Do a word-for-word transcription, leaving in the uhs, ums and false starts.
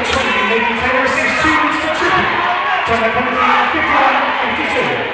twenty, making Taylor six two meets the triple. From the penalty, fifty-one fifty-two.